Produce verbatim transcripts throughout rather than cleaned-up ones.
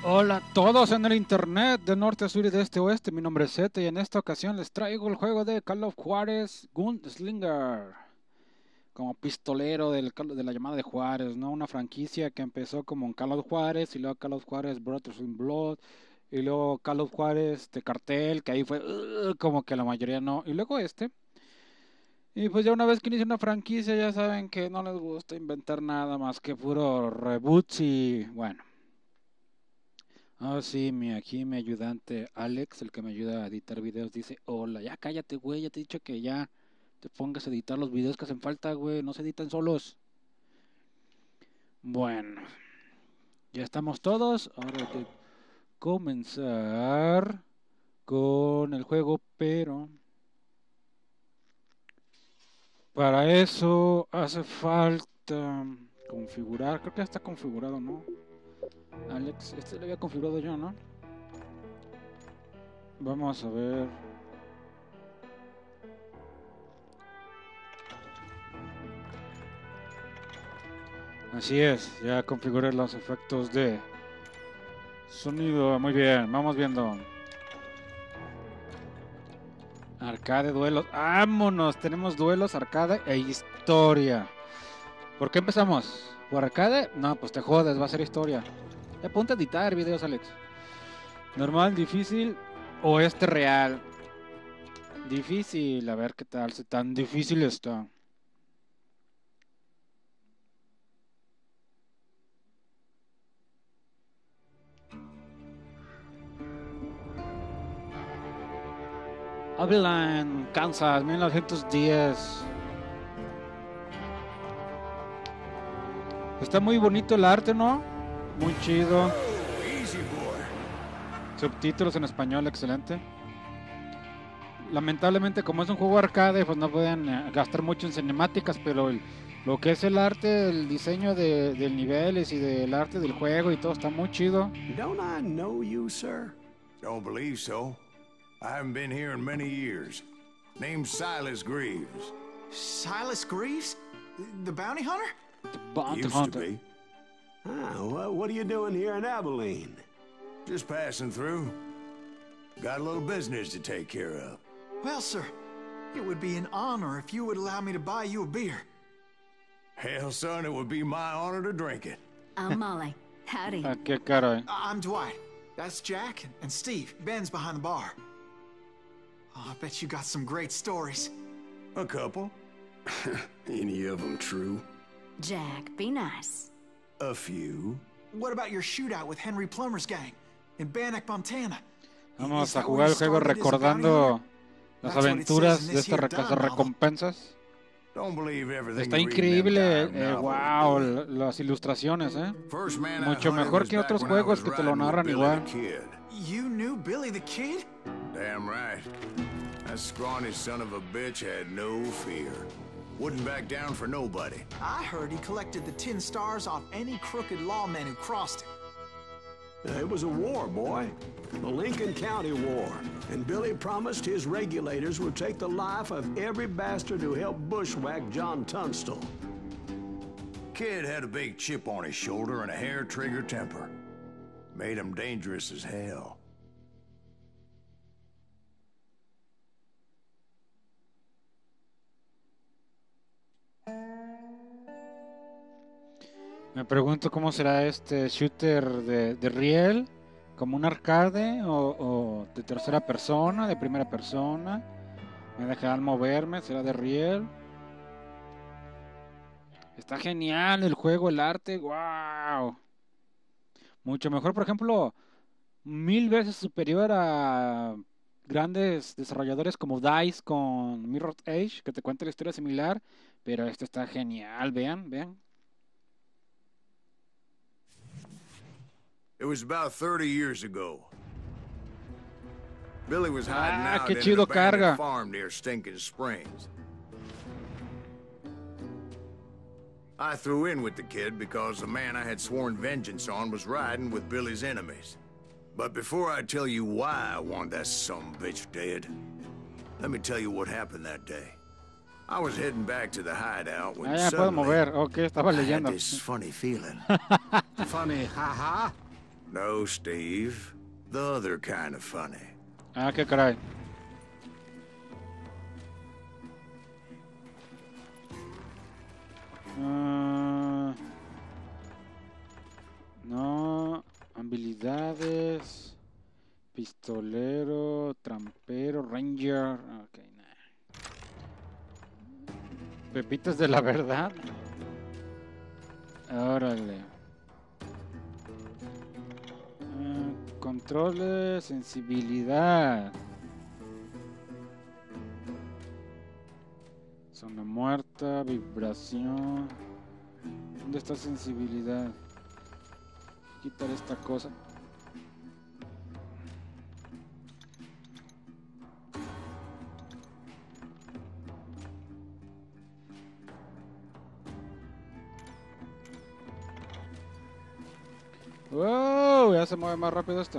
Hola a todos en el internet de norte a sur y de este a oeste, mi nombre es Zeta y en esta ocasión les traigo el juego de Call of Juárez Gunslinger, como pistolero del, de la llamada de Juárez, ¿no? Una franquicia que empezó como en Call of Juárez y luego Call of Juárez Brothers in Blood y luego Call of Juárez de Cartel, que ahí fue uh, como que la mayoría no, y luego este. Y pues ya una vez que inicia una franquicia ya saben que no les gusta inventar nada más que puro reboots y bueno. Ah, sí, mi, aquí mi ayudante Alex, el que me ayuda a editar videos, dice, hola, ya cállate, güey, ya te he dicho que ya te pongas a editar los videos que hacen falta, güey, no se editan solos. Bueno, ya estamos todos, ahora hay que comenzar con el juego, pero para eso hace falta configurar, creo que ya está configurado, ¿no? Alex, este lo había configurado yo, ¿no? Vamos a ver. Así es, ya configuré los efectos de sonido. Muy bien, vamos viendo. Arcade, duelos. ¡Vámonos! Tenemos duelos, arcade e historia. ¿Por qué empezamos? ¿Por arcade? No, pues te jodes, va a ser historia. Ya ponte a editar videos, Alex. Normal, difícil o este real. Difícil, a ver qué tal, si tan difícil está. Abilene, Kansas, mil novecientos diez. Está muy bonito el arte, ¿no? Muy chido. Subtítulos en español, excelente. Lamentablemente, como es un juego arcade, pues no pueden eh, gastar mucho en cinemáticas, pero el, lo que es el arte, el diseño de, de niveles y del arte del juego y todo está muy chido. Don't I know you, sir? Don't believe so. I haven't been here in many years. Name's Silas Greaves. Silas Greaves? The bounty hunter? The Bounty Used Hunter. to be. Ah, what, what are you doing here in Abilene? Just passing through. Got a little business to take care of. Well, sir, it would be an honor if you would allow me to buy you a beer. Hell, son, it would be my honor to drink it. I'm Molly. Howdy. Ah, qué caray. I- I'm Dwight. That's Jack and Steve. Ben's behind the bar. Oh, I bet you got some great stories. A couple. Any of them true? Jack, be nice. A few. What about your shootout with Henry Plummer's gang in Bannock, Montana? Vamos Is a that jugar where el you juego started as a bounty recordando hunter? las That's what it aventuras says in de this estas here re- Dunn novel. recompensas. Don't believe everything Está you read in them increíble, dime eh, novels, wow, do you? l- las ilustraciones, eh. First man I Mucho hunted mejor was que back otros when I juegos was que te lo riding with narran Billy igual. the Kid. You knew Billy the Kid? Damn right. That scrawny son of a bitch had no fear. Wouldn't back down for nobody. I heard he collected the tin stars off any crooked lawman who crossed him. It was a war, boy. The Lincoln County War. And Billy promised his regulators would take the life of every bastard who helped bushwhack John Tunstall. Kid had a big chip on his shoulder and a hair-trigger temper. Made him dangerous as hell. Me pregunto cómo será este shooter de, de riel, como un arcade o, o de tercera persona, de primera persona. Me dejarán moverme, será de riel. Está genial el juego, el arte, wow. Mucho mejor, por ejemplo, mil veces superior a grandes desarrolladores como DICE con Mirror's Edge, que te cuenta la historia similar, pero este está genial, vean, vean. It was about thirty years ago. Billy was hiding Ah, out qué in an chido abandoned carga. farm near Stinking Springs. I threw in with the kid because the man I had sworn vengeance on was riding with Billy's enemies. But before I tell you why I want that sumbitch dead, let me tell you what happened that day. I was heading back to the hideout when Ah, ya puedo suddenly mover. Ok, estaba I had leyendo. this funny feeling. Funny, haha. No, Steve. The other kind of funny. Ah, qué caray. Uh, no, habilidades, pistolero, trampero, ranger. Ok, nah. Pepitas de la verdad. Órale. Uh, controles, sensibilidad. Zona muerta, vibración. ¿Dónde está sensibilidad? Quitar esta cosa. ¡Wow! Ya se mueve más rápido esto.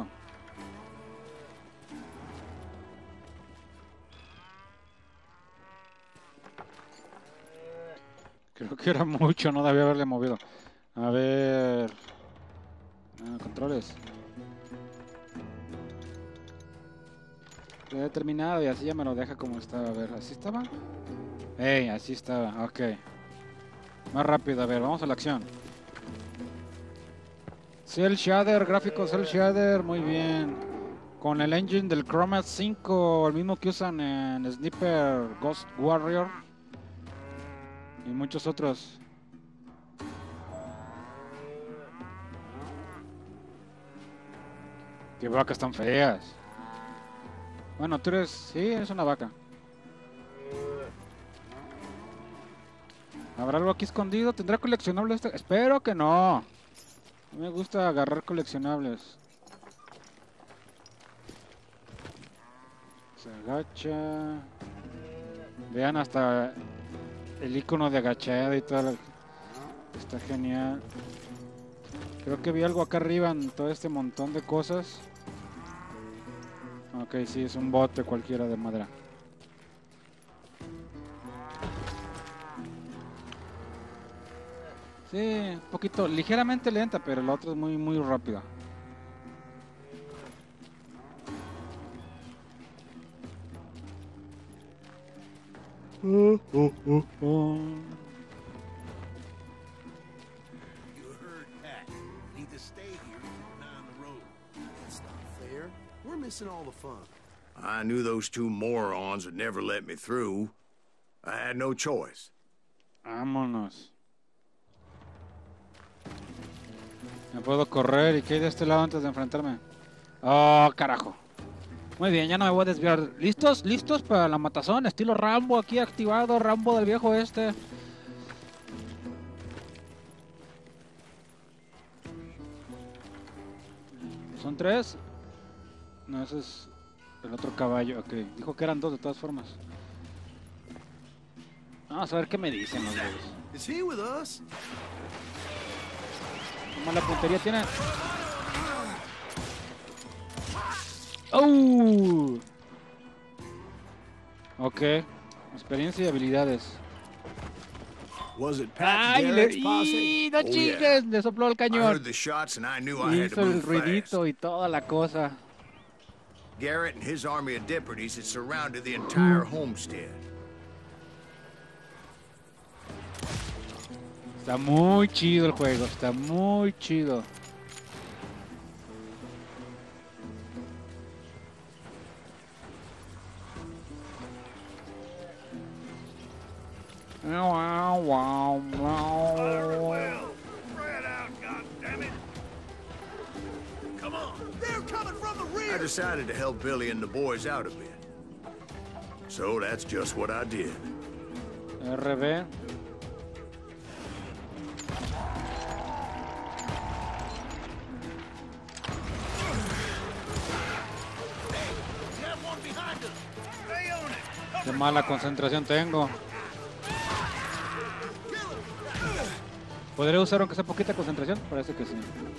Creo que era mucho, no debía haberle movido. A ver... Ah, controles. Ya he terminado y así ya me lo deja como estaba. A ver, ¿así estaba? ¡Ey! Así estaba, ok. Más rápido, a ver, vamos a la acción. Cell Shader, gráficos Cell Shader, muy bien. Con el engine del Chroma cinco, el mismo que usan en Sniper Ghost Warrior. Y muchos otros. Qué vacas tan feas. Bueno, tú eres... Sí, eres una vaca. ¿Habrá algo aquí escondido? ¿Tendrá coleccionables este? Espero que no. No me gusta agarrar coleccionables. Se agacha. Vean hasta el icono de agachada y todo. Está genial. Creo que vi algo acá arriba en todo este montón de cosas. Ok, sí, es un bote cualquiera de madera. Sí, un poquito, ligeramente lenta, pero la otra es muy, muy rápida. Uh, uh, uh, uh. We're missing all the fun. I knew those two morons would never let me through. I had no choice. Vámonos. Me puedo correr y que hay de este lado antes de enfrentarme. Oh, carajo. Muy bien, ya no me voy a desviar. ¿Listos? ¿Listos para la matazón? Estilo Rambo aquí activado. Rambo del viejo este. ¿Son tres? No, ese es el otro caballo. Ok, dijo que eran dos de todas formas. Vamos a ver qué me dicen los dos. Is he with us? ¿Qué mala puntería tiene? ¡Oh! Ok, experiencia y habilidades. Was it Pat ¡Ay! Le, Garrett's posse? ¡Y, no Oh, chingues! yeah. Le sopló el I cañón. heard the shots and I knew I had Hizo to el move fast. ruidito y toda la cosa. Garrett and his army of deputies had surrounded the entire homestead. Está muy chido el juego, está muy chido. Wow, wow, wow. I decided to help Billy and the boys out a bit. So that's just what I did. R B. Qué mala concentración tengo. ¿Podré usar aunque sea poquita concentración? Parece que sí.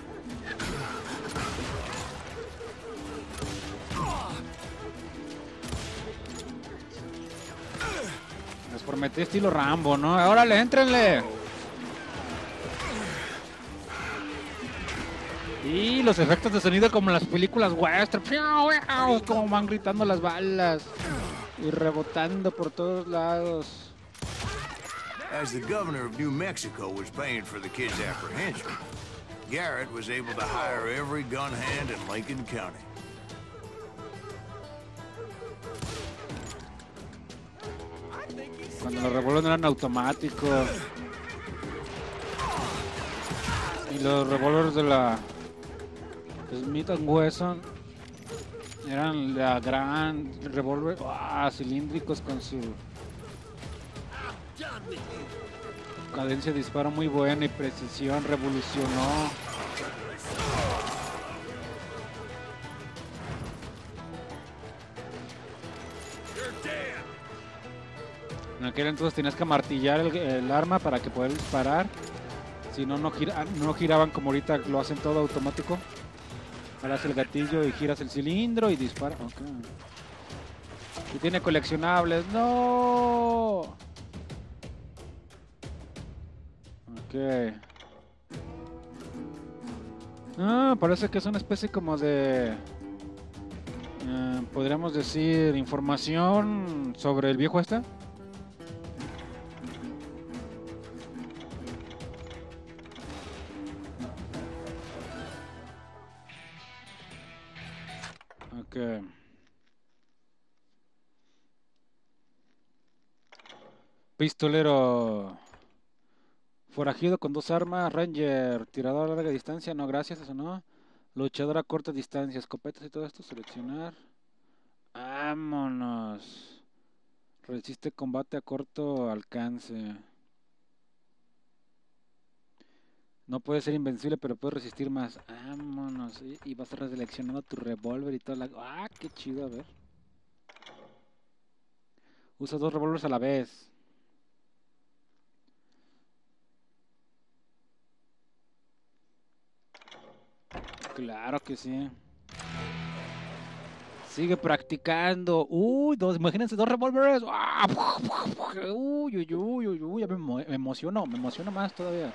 Les prometí estilo Rambo, ¿no? ¡Órale, éntrenle! Y los efectos de sonido como en las películas western, como van gritando las balas y rebotando por todos lados. As the governor of New Mexico was paying for the kid's apprehension, Garrett was able to hire every gun hand in Lincoln County. Cuando los revólveres no eran automáticos. Y los revólveres de la Smith and Wesson eran la gran revólver, ¡ah!, cilíndricos con su cadencia de disparo muy buena y precisión, revolucionó. En aquel entonces tenías que martillar el, el arma para que puedas disparar. Si no, no, gira, no giraban como ahorita lo hacen todo automático. Jalas el gatillo y giras el cilindro y dispara. Okay. Y tiene coleccionables. ¡No! Ok. Ah, parece que es una especie como de... Eh, podríamos decir información sobre el viejo este. Okay. Pistolero. Forajido con dos armas. Ranger. Tirador a larga distancia. No, gracias, eso no. Luchador a corta distancia. Escopetas y todo esto. Seleccionar. Vámonos. Resiste combate a corto alcance. No puede ser invencible, pero puede resistir más. Vámonos. Y, y vas reseleccionando tu revólver y toda la... ¡Ah, qué chido! A ver. Usa dos revólveres a la vez. Claro que sí. Sigue practicando. Uy, dos, imagínense, dos revólveres. Uy, uy, uy, uy, uy. Me, me emociono, me emociono más todavía.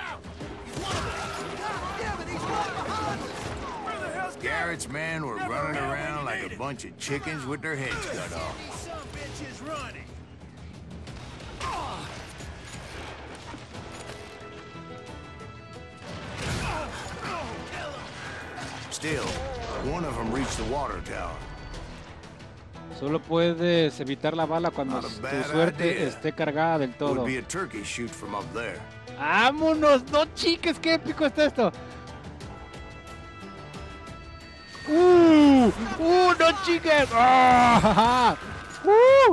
Garrett's men were running around like a bunch of chickens with their heads cut off. Still, one of them reached the water tower. Solo puedes evitar la bala cuando tu suerte esté cargada del todo. Would be a turkey shoot from up there. ¡Vámonos! ¡No, chiques! ¡Qué épico está esto! ¡Uh! ¡Uh! ¡No, chiques! ¡Ah! ¡Uh!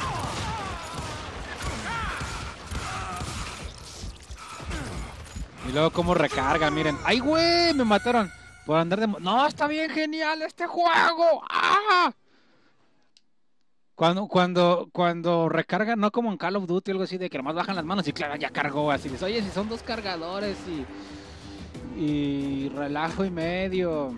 Y luego cómo recarga, miren. ¡Ay, güey! Me mataron por andar de... ¡No, está bien genial este juego! ¡Ah! Cuando, cuando, cuando recarga, no como en Call of Duty o algo así, de que nomás bajan las manos y claro, ya cargó, así. Dices, oye, si son dos cargadores y, y relajo y medio.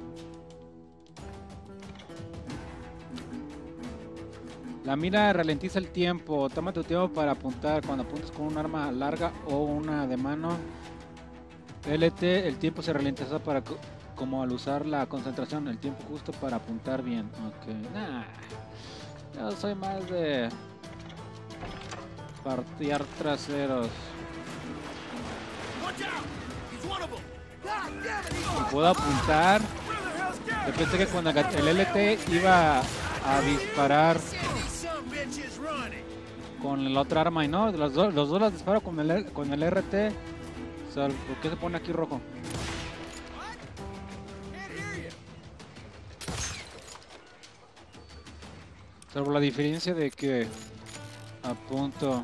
La mira ralentiza el tiempo, toma tu tiempo para apuntar cuando apuntas con un arma larga o una de mano. L T, el tiempo se ralentiza para, como al usar la concentración, el tiempo justo para apuntar bien. Ok, nah. Yo soy más de partear traseros. Y puedo apuntar. Yo pensé que cuando el L T iba a disparar con el otro arma y no, los dos los dos las disparo con el con el R T. O sea, ¿por qué se pone aquí rojo? Salvo la diferencia de que apunto.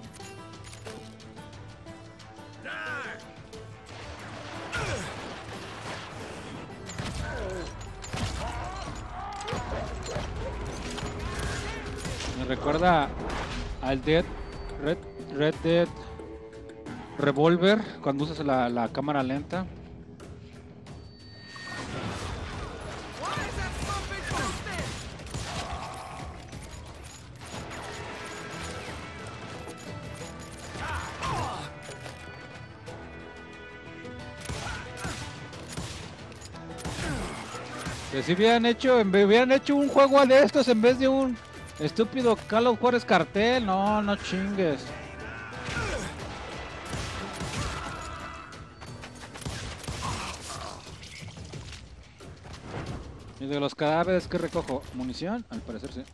Me recuerda al Dead Red, Red Dead Revolver cuando usas la, la cámara lenta. Que si hubieran hecho, en vez- hubieran hecho un juego de estos en vez de un estúpido Call of Juarez Cartel. No, no chingues. Y de los cadáveres que recojo, munición, al parecer sí.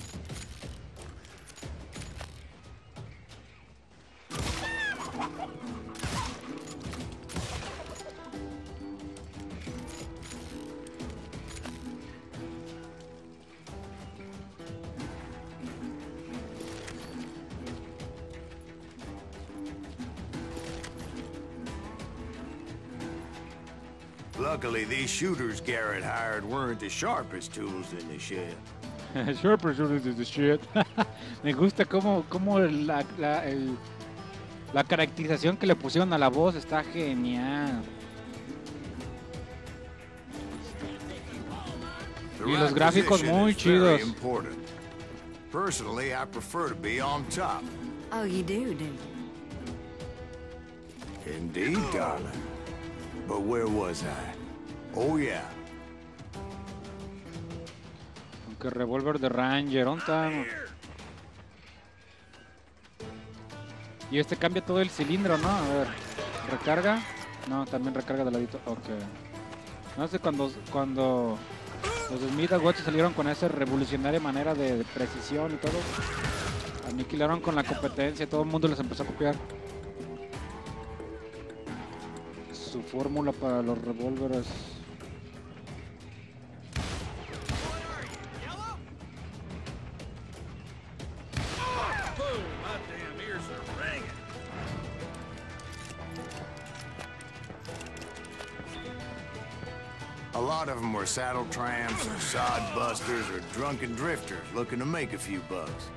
Luckily, these shooters Garrett hired weren't the sharpest tools in the shed. Sure, but sure is the shit. Me gusta cómo, cómo la, la, el- la caracterización que le pusieron a la voz está genial. The Y right los gráficos position muy is very chidos. important. Personally, I prefer to be on top. Oh, you do, do you? Indeed, darling. But where was I? Oh, yeah. Aunque revólver de Ranger, ¿dónde está? Y este cambia todo el cilindro, ¿no? A ver, ¿recarga? No, también recarga de ladito. Ok. No sé cuando, cuando los Smith and Wesson salieron con esa revolucionaria manera de, de precisión y todo. Aniquilaron con la competencia, todo el mundo les empezó a copiar su fórmula para los revólveres. A lot of them were saddle tramps or sod busters or drunken drifters looking to make a few bucks.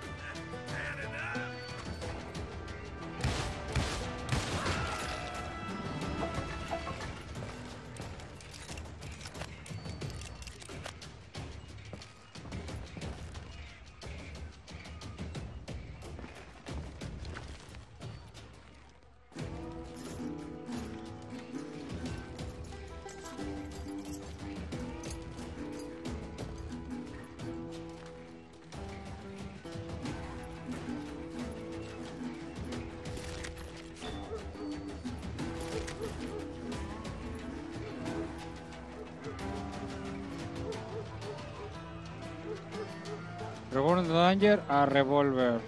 Revolver de Danger a Revolver.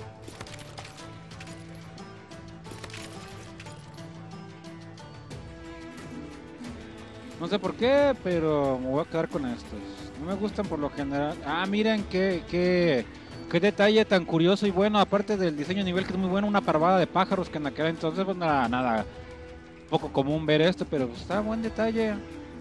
No sé por qué, pero me voy a quedar con estos. No me gustan por lo general. Ah, miren qué, qué, qué detalle tan curioso y bueno. Aparte del diseño de nivel que es muy bueno, una parvada de pájaros que en aquel entonces pues nada, nada poco común ver esto, pero pues, está buen detalle.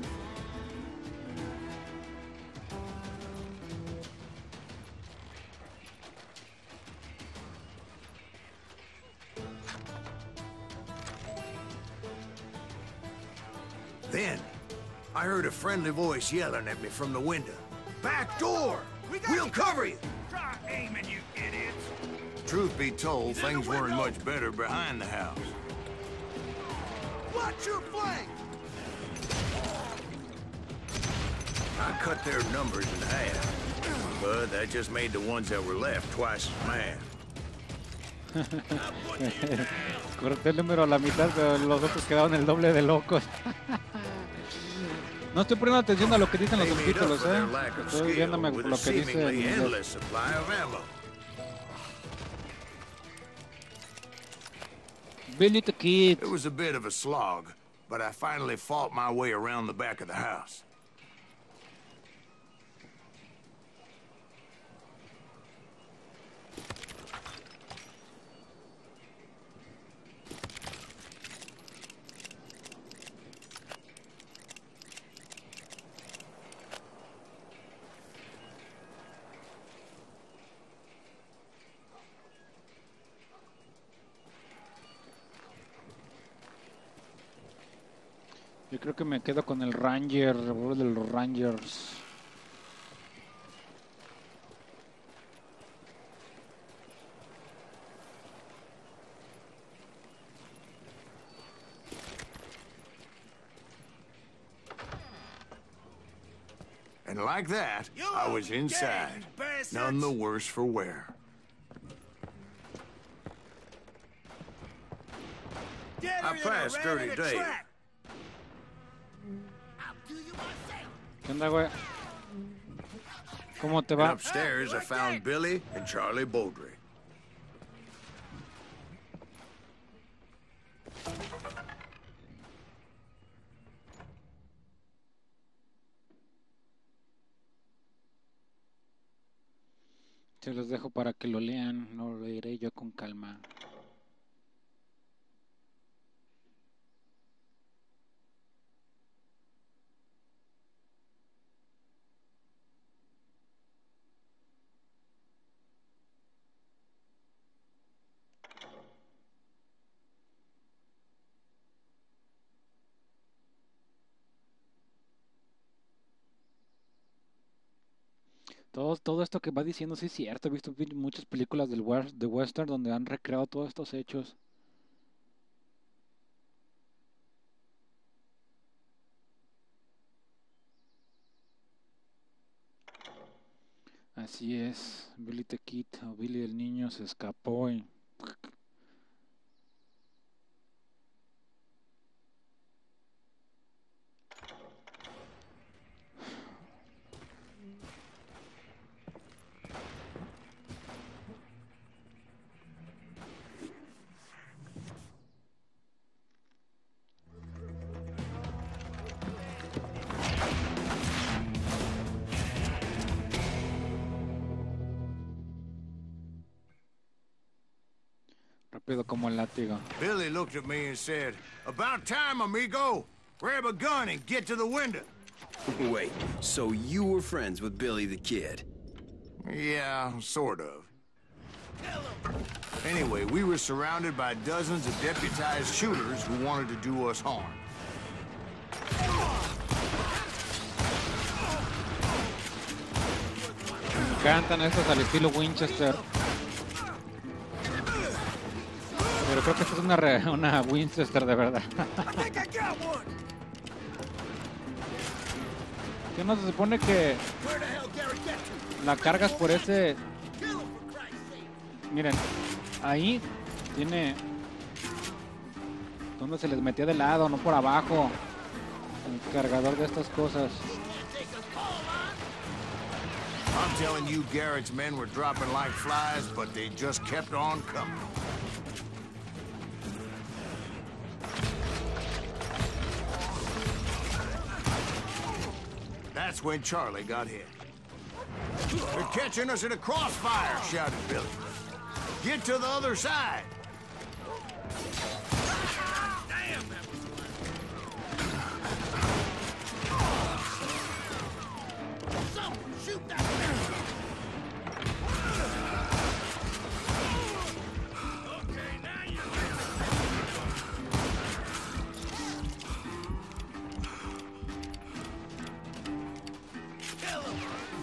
Then, I heard a friendly voice yelling at me from the window. Back door! We'll cover you! Try aiming, you idiots! Truth be told, things weren't much better behind the house. Watch your flank! I cut their numbers in half, but that just made the ones that were left twice as mad. Corté el número a la mitad, pero los otros quedaron el doble de locos. No estoy poniendo atención a lo que dicen los They made up subtítulos, for their eh. lack of Estoy skill viéndome with por a lo que dice en seemingly inglés. endless supply of ammo. Billy the Kid. It was a bit of a slog, but I finally fought my way around the back of the house. Yo creo que me quedo con el Ranger, el revólver de los Rangers. And like that, You I was dead, inside. you bastards. None the worse for wear. Deader I than a passed rat Dirty in a Dave. trap. I'll do you myself. ¿Qué onda, güey? ¿Cómo te And va? upstairs, I found Billy and Charlie Bowdre. Se los dejo para que lo lean, no lo leeré yo con calma. Todo, todo esto que va diciendo sí es cierto. He visto vi- muchas películas del wes- de western donde han recreado todos estos hechos. Así es, Billy the Kid o Billy el niño se escapó y rápido como el látigo. Billy looked at me and said, "About time, amigo. Grab a gun and get to the window." Wait, so you were friends with Billy the Kid? Yeah, sort of. Anyway, we were surrounded by dozens of deputized shooters who wanted to do us harm. Me encantan estos al estilo Winchester. Pero creo que esta es una, re- una Winchester de verdad. I think I got one. ¿Qué no se supone que Where the hell Gary get to? la cargas por ese? Kill him for Christ's sake. Miren, ahí tiene donde se les metía de lado, no por abajo. El cargador de estas cosas. I'm telling you, Garrett's men were dropping like flies, but they just kept on coming. That's when Charlie got hit. They're catching us in a crossfire, shouted Billy. Get to the other side. Someone shoot that man. Okay, now you kill him.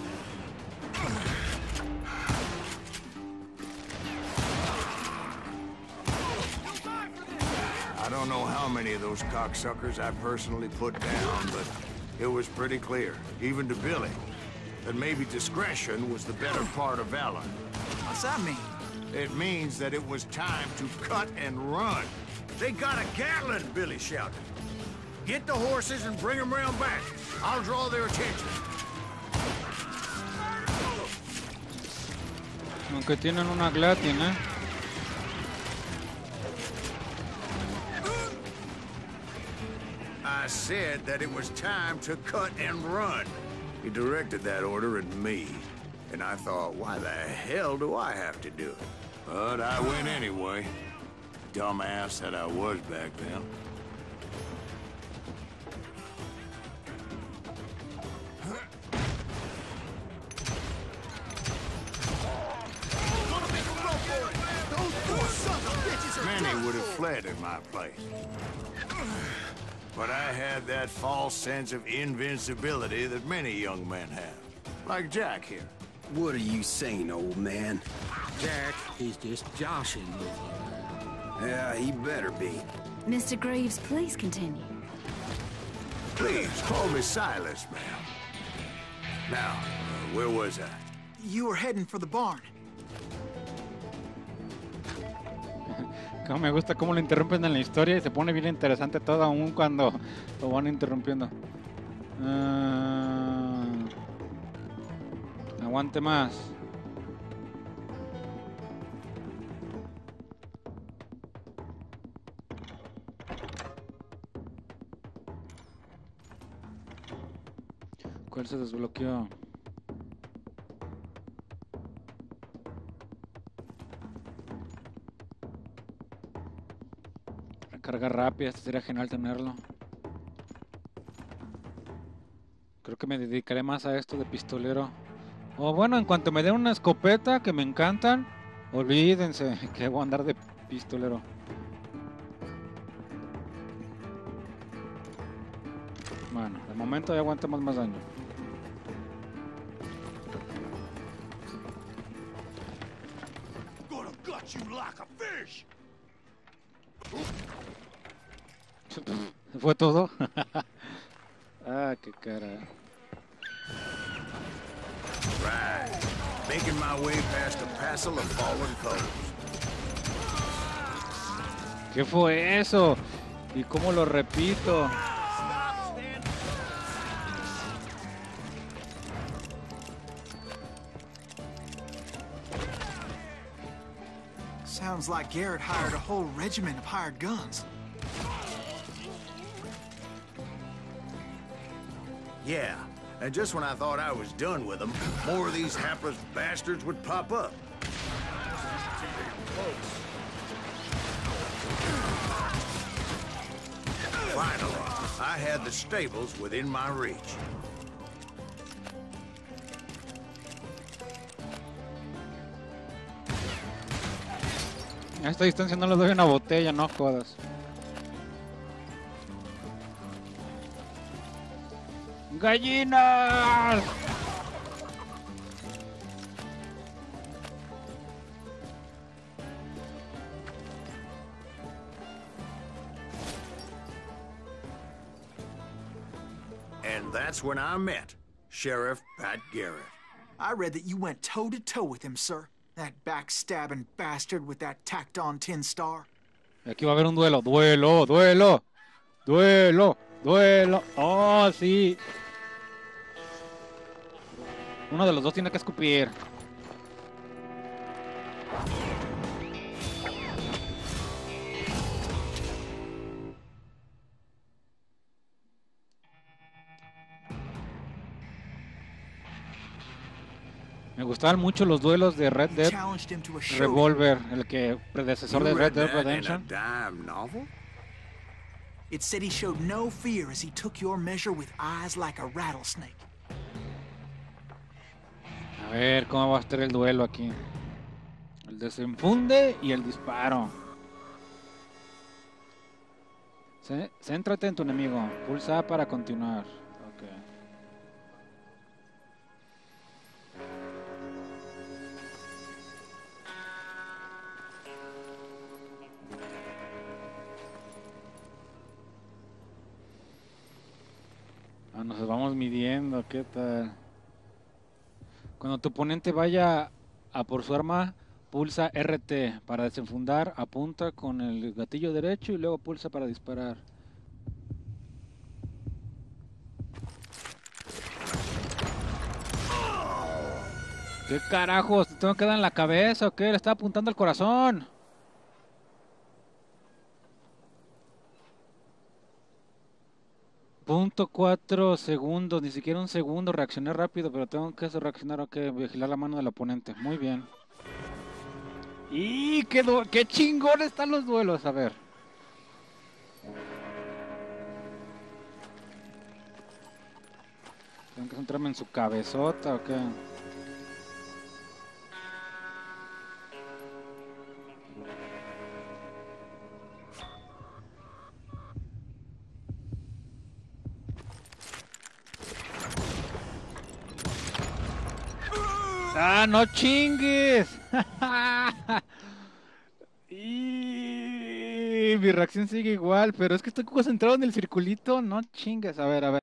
I don't know how many of those cocksuckers I personally put down, but it was pretty clear, even to Billy, that maybe discretion was the better part of valor. What's that mean? It means that it was time to cut and run. They got a Gatling, Billy shouted. Get the horses and bring them round back. I'll draw their attention. Aunque tienen una Glatin, ¿eh? I said that it was time to cut and run. He directed that order at me. And I thought, why the hell do I have to do it? But I went anyway. Dumbass that I was back then. Many would have fled in my place. But I had that false sense of invincibility that many young men have. Like Jack here. What are you saying, old man? Jack, he's just joshing with you. Yeah, he better be. Mister Greaves, please continue. Please, call me Silas, ma'am. Now, where was I? You were heading for the barn. Como me gusta cómo lo interrumpen en la historia y se pone bien interesante todo aún cuando lo van interrumpiendo. Uh, aguante más. ¿Cuál se desbloqueó? Carga rápida, esto sería genial tenerlo. Creo que me dedicaré más a esto de pistolero. O bueno, en cuanto me den una escopeta, que me encantan, olvídense que voy a andar de pistolero. Bueno, de momento ya aguantamos más daño. Gonna gut you like a fish. ¿Fue todo? Ah, qué cara. Right. Making my way past a passel of fallen foes. ¿Qué fue eso? ¿Y cómo lo repito? Sounds like Garrett hired a whole regiment of hired guns. Yeah, and just when I thought I was done with them, more of these hapless bastards would pop up. Finally, I had the stables within my reach. A esta distancia no le doy una botella, no jodas. ¡Gallinas! And that's when I met Sheriff Pat Garrett. I read that you went toe-to-toe with him, sir. That backstabbing bastard with that tacked-on tin star. Aquí va a haber un duelo. Duelo, duelo. Duelo, duelo. Oh, sí. Uno de los dos tiene que escupir. Me gustaban mucho los duelos de Red Dead Challenged him to a show. Revolver, el que predecesor You de read Red Dead that in a Redemption. dime novel? It said he showed no fear as he took your measure with eyes like a rattlesnake. A ver, ¿cómo va a estar el duelo aquí? El desenfunde y el disparo. Cé- Céntrate en tu enemigo. Pulsa A para continuar. Ok. Ah, nos vamos midiendo, ¿qué tal? Cuando tu oponente vaya a por su arma, pulsa R T para desenfundar, apunta con el gatillo derecho y luego pulsa para disparar. ¿Qué carajos? ¿Te tengo que dar en la cabeza o qué? Le está apuntando al corazón. Punto cuatro segundos, ni siquiera un segundo, reaccioné rápido, pero tengo que reaccionar, ok, vigilar la mano del oponente, muy bien. ¡Y qué, du- qué chingón están los duelos! A ver. Tengo que centrarme en su cabezota, ok. ¡Ah, no chingues! Y mi reacción sigue igual, pero es que estoy concentrado en el circulito. No chingues. A ver, a ver.